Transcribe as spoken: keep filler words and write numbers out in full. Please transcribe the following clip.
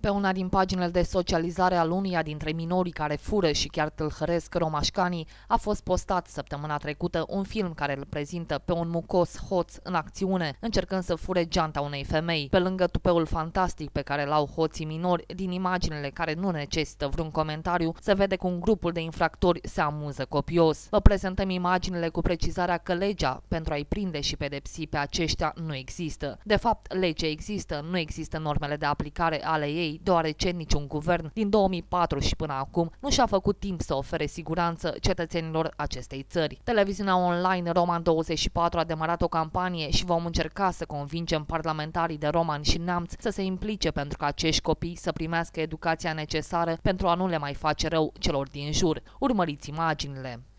Pe una din paginile de socializare al unuia dintre minorii care fură și chiar tâlhăresc romașcanii, a fost postat săptămâna trecută un film care îl prezintă pe un mucos hoț în acțiune, încercând să fure geanta unei femei. Pe lângă tupeul fantastic pe care l-au hoții minori, din imaginile care nu necesită vreun comentariu, se vede cum grupul de infractori se amuză copios. Vă prezentăm imaginile cu precizarea că legea pentru a-i prinde și pedepsi pe aceștia nu există. De fapt, legea există, nu există normele de aplicare ale ei, deoarece niciun guvern din două mii patru și până acum nu și-a făcut timp să ofere siguranță cetățenilor acestei țări. Televiziunea online Roman douăzeci și patru a demarat o campanie și vom încerca să convingem parlamentarii de Roman și Neamț să se implice pentru ca acești copii să primească educația necesară pentru a nu le mai face rău celor din jur. Urmăriți imaginile.